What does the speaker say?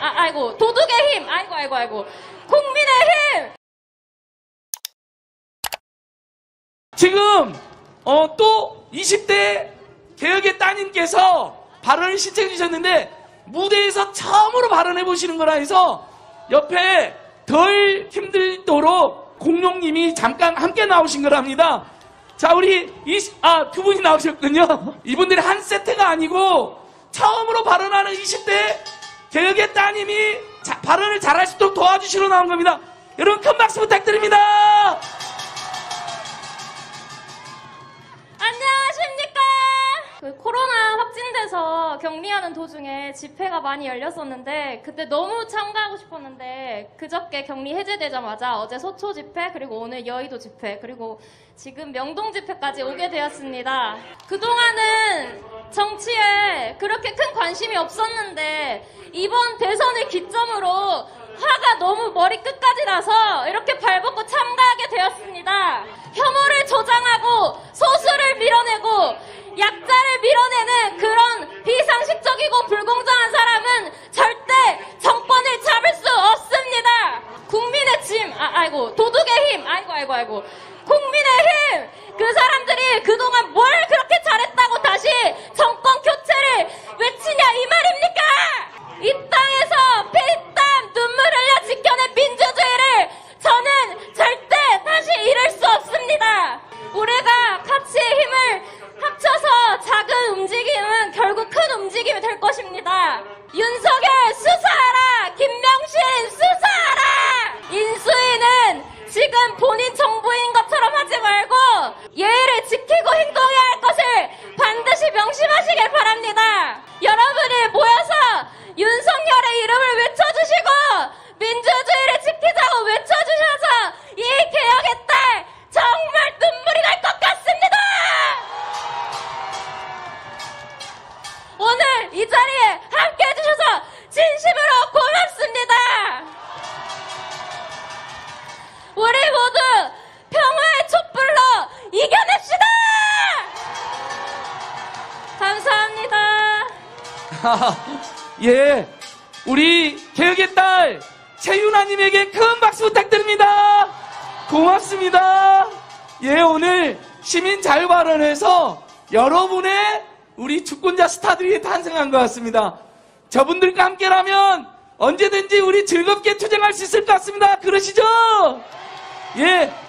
아이고, 도둑의 힘. 아이고. 국민의 힘. 지금 또 20대 개혁의 따님께서 발언을 신청해 주셨는데 무대에서 처음으로 발언해 보시는 거라 해서 옆에 덜 힘들도록 공룡님이 잠깐 함께 나오신 거랍니다. 자, 우리 두 분이 나오셨군요. 이분들이 한 세트가 아니고 처음으로 발언하는 20대 개혁의 따님이 발언을 잘할 수 있도록 도와주시러 나온 겁니다. 여러분 큰 박수 부탁드립니다. 안녕하십니까? 코로나 확진돼서 격리하는 도중에 집회가 많이 열렸었는데 그때 너무 참가하고 싶었는데 그저께 격리 해제되자마자 어제 소초 집회 그리고 오늘 여의도 집회 그리고 지금 명동 집회까지 오게 되었습니다. 그동안은 정치에 그렇게 큰 관심이 없었는데 이번 대선을 기점으로 화가 너무 머리끝까지 나서 이렇게 발벗고 참가하게 되었습니다. 혐오를 조장하고 소수를 밀어내고 약자를 밀어내는 그런 비상식적이고 불공정한 사람은 절대 정권을 잡을 수 없습니다. 국민의 짐, 아이고, 도둑의 힘, 아이고, 국민의 힘! 그 사람들이 그동안 뭘 그렇게 잘했다고 다시 정권 교체를 외치냐 이 말입니까? 이 땅에서 피땀 눈물 흘려 지켜낸 민주주의를 저는 절대 다시 잃을 수 없습니다. 우리가 같이 힘을 합쳐서 작은 움직임은 결국 큰 움직임이 될 것입니다. 윤석열 수사하라! 김명신 수사하라! 인수위는 지금 본인 정부인 것처럼 하지 말고 예의를 지키고 행동해야 할 것을 반드시 명심하시길 바랍니다. 여러분이 모여서 윤석열의 이름을 외쳐주시고 민주주의를 지키자고 외쳐주셔서 이 개혁의 딸 정말 눈물이 날 것 같습니다. 오늘 이 자리에 함께 해주셔서 진심으로 고맙습니다. 우리 모두 평화의 촛불로 이겨냅시다. 감사합니다. 예, 우리 개혁의 딸 최윤아님에게 큰 박수 부탁드립니다. 고맙습니다. 예, 오늘 시민 자유발언에서 여러분의 우리 주권자 스타들이 탄생한 것 같습니다. 저분들과 함께라면 언제든지 우리 즐겁게 투쟁할 수 있을 것 같습니다. 그러시죠? 예.